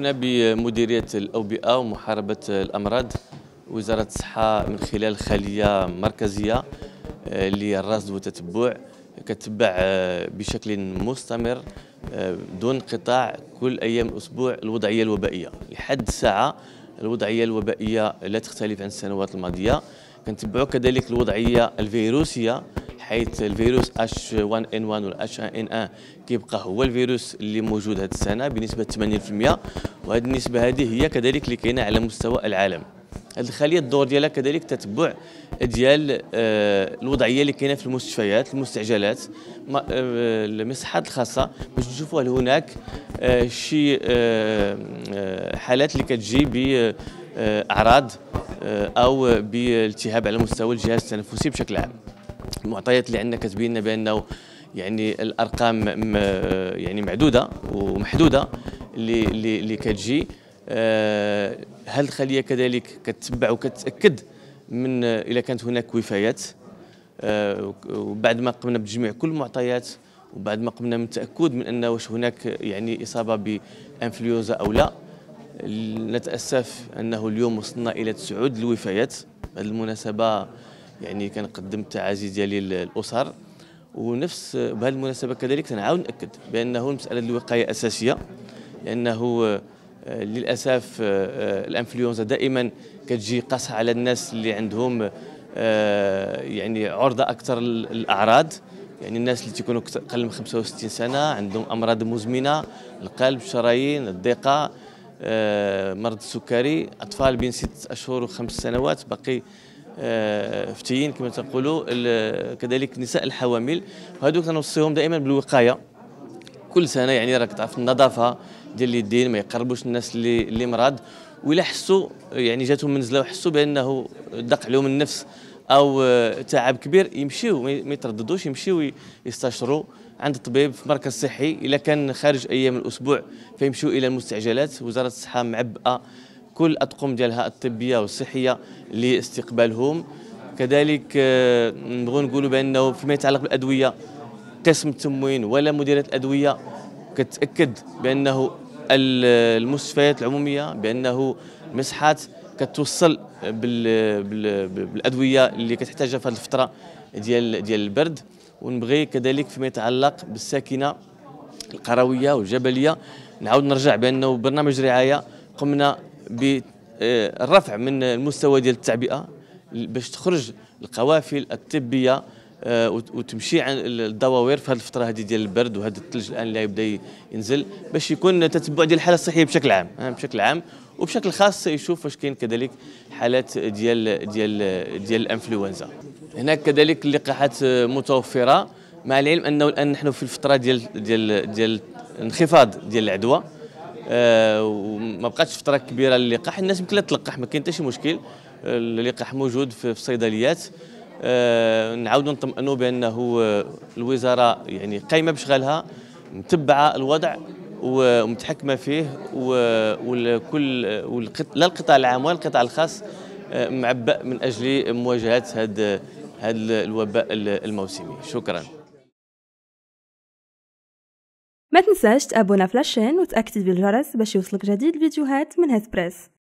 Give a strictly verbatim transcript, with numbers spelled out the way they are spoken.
قمنا بمديرية الأوبئة ومحاربة الأمراض وزارة الصحة من خلال خلية مركزية اللي هي الرصد والتتبع، كتبع بشكل مستمر دون انقطاع كل أيام الأسبوع الوضعية الوبائية. لحد الساعة الوضعية الوبائية لا تختلف عن السنوات الماضية. كنتبعوا كذلك الوضعية الفيروسية، حيث الفيروس إتش واحد إن واحد ولا إتش واحد إن واحد كيبقى هو الفيروس اللي موجود هذه السنة بنسبة ثمانين بالمئة، وهذه النسبة هذه هي كذلك اللي كاينة على مستوى العالم. هذه الخلية الدور ديالها كذلك تتبع ديال الوضعية اللي كاينة في المستشفيات المستعجلات المصحات الخاصة، باش نشوفوا هل هناك شي حالات اللي كتجي بأعراض أو بالتهاب على مستوى الجهاز التنفسي بشكل عام. المعطيات اللي عندنا كتبين لنا بانه يعني الارقام يعني معدوده ومحدوده اللي اللي اللي كتجي. هل الخليه كذلك كتتبع وكتاكد من اذا كانت هناك وفيات، وبعد ما قمنا بتجميع كل المعطيات وبعد ما قمنا من التاكد من انه واش هناك يعني اصابه بانفلونزا او لا. نتاسف انه اليوم وصلنا الى تسعود الوفيات. بهذه المناسبه يعني كنقدم التعازي ديالي للاسر، ونفس بهذه المناسبه كذلك تنعاود ناكد بانه المساله الوقايه اساسيه، لانه للاسف الانفلونزا دائما كتجي قاصحه على الناس اللي عندهم يعني عرضه اكثر للاعراض، يعني الناس اللي تيكونوا اقل من خمسة وستين سنه عندهم امراض مزمنه، القلب، الشرايين، الضيقه، مرض السكري، اطفال بين ست اشهر وخمس سنوات باقي فتيين كما تنقولوا، كذلك نساء الحوامل. وهذوك كنوصيهم دائما بالوقايه كل سنه، يعني راك تعرف النظافه ديال اليدين، ما يقربوش الناس اللي اللي مرض، وإلا حسوا يعني جاتهم منزله وحسوا بانه ضاق عليهم النفس او تعب كبير يمشيو، ما يترددوش، يمشيو يستشروا عند الطبيب في مركز صحي. الا كان خارج ايام الاسبوع فيمشيو الى المستعجلات. وزاره الصحه معبأه كل الأطقم ديالها الطبيه والصحيه لاستقبالهم. كذلك نبغوا نقولوا بانه فيما يتعلق بالادويه، قسم التموين ولا مديريه الادويه كتاكد بانه المستشفيات العموميه بانه المصحات كتوصل بالادويه اللي كتحتاجها في هذه الفتره ديال ديال البرد. ونبغي كذلك فيما يتعلق بالساكنه القرويه والجبليه نعاود نرجع بانه برنامج رعايه قمنا بالرفع من المستوى ديال التعبئه باش تخرج القوافل الطبيه وتمشي عن الدواوير في هذه الفتره هذه ديال البرد وهذا الثلج الان اللي يبدا ينزل، باش يكون تتبع ديال الحاله الصحيه بشكل عام بشكل عام وبشكل خاص يشوف واش كاين كذلك حالات ديال ديال ديال الانفلونزا. هناك كذلك اللقاحات متوفره، مع العلم انه الان نحن في الفتره ديال ديال ديال انخفاض ديال العدوى، آه وما بقاتش فتره كبيره للقاح. الناس يمكن لا تلقح، ما كاين حتى شي مشكل، اللقاح موجود في الصيدليات. آه نعاودوا نطمئنوا بانه الوزاره يعني قايمه بشغلها، متبعه الوضع ومتحكمه فيه، وكل لا القطاع العام ولا القطاع الخاص معبأ من اجل مواجهه هذا هذا الوباء الموسمي. شكرا. ما تنساش تابونا في لاشين وتأكد بالجرس باش يوصلك جديد الفيديوهات من هسبريس.